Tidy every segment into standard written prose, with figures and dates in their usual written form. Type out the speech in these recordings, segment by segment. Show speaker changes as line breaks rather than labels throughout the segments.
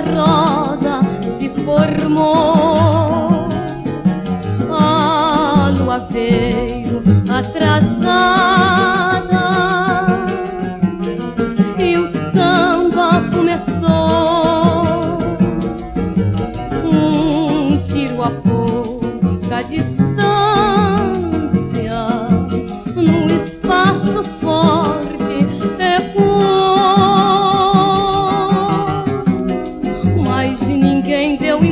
roda se formou. A lua veio atrasada e o samba começou. Um tiro a pouca distância no espaço forte ecoou, mas ninguém deu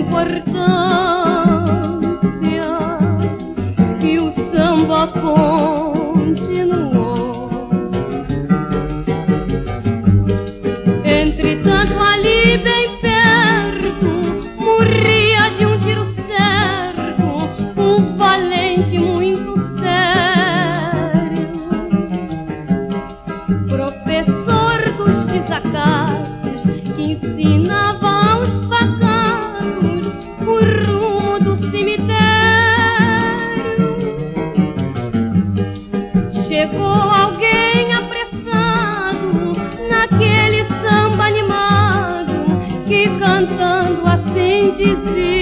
importância e o samba continuou. Entretanto, ali bem perto, morria de um tiro certo um valente muito sério, professor dos desacatos, que ensinava aos pagados o rumo do cemitério. Chegou alguém apressado naquele samba animado, que cantando assim dizia: